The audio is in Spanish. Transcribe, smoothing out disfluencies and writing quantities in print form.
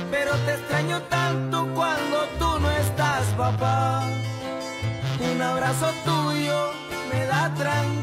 pero te extraño tanto cuando tú no estás, papá. Un abrazo tuyo me da tranquilidad.